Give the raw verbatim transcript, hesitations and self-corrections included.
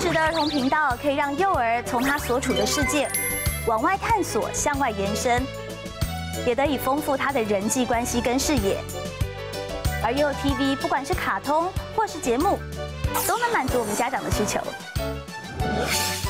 质的儿童频道可以让幼儿从他所处的世界往外探索、向外延伸，也得以丰富他的人际关系跟视野。而幼 T V 不管是卡通或是节目，都能满足我们家长的需求。